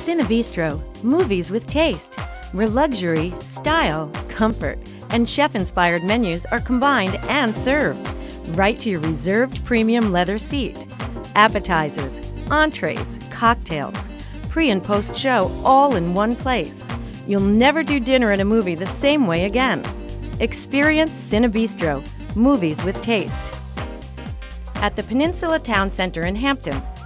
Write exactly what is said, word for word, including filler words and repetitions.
Cinebistro, movies with taste, where luxury, style, comfort, and chef-inspired menus are combined and served right to your reserved premium leather seat. Appetizers, entrees, cocktails, pre- and post-show all in one place. You'll never do dinner at a movie the same way again. Experience Cinebistro, movies with taste. At the Peninsula Town Center in Hampton,